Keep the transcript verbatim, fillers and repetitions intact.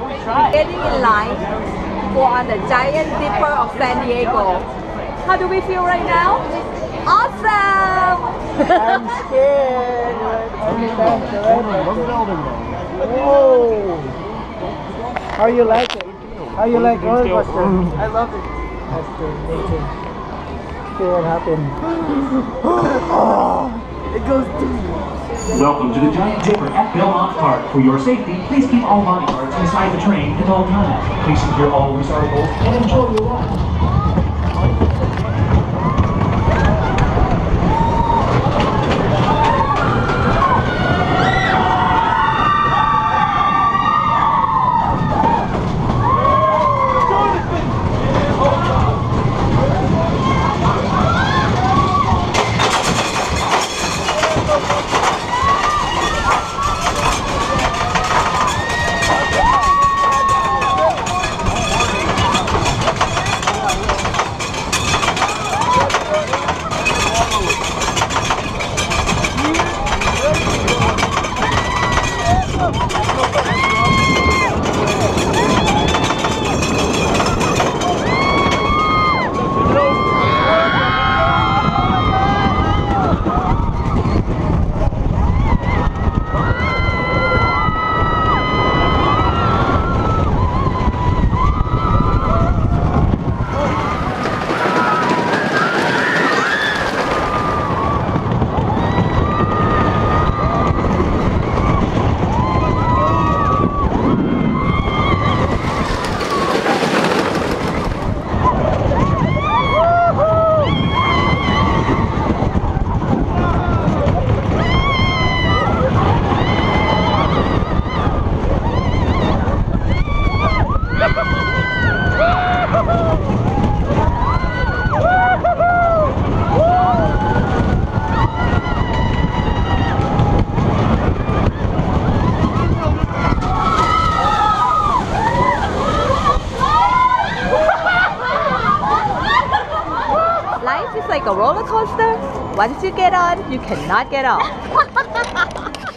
Getting in line for on the giant dipper of San Diego. How do we feel right now? Awesome! I'm scared. Whoa! How you like it? How you like Rollercoaster? I love it. That's good. Me too. See what happened. It goes deep. Welcome to the Giant Dipper at Belmont Park. For your safety, please keep all body parts inside the train at all times. Please secure all recyclables and enjoy your ride. Life is like a roller coaster. Once you get on, you cannot get off.